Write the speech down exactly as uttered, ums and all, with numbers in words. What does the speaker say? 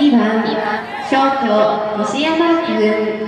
にばん、ショート西山君。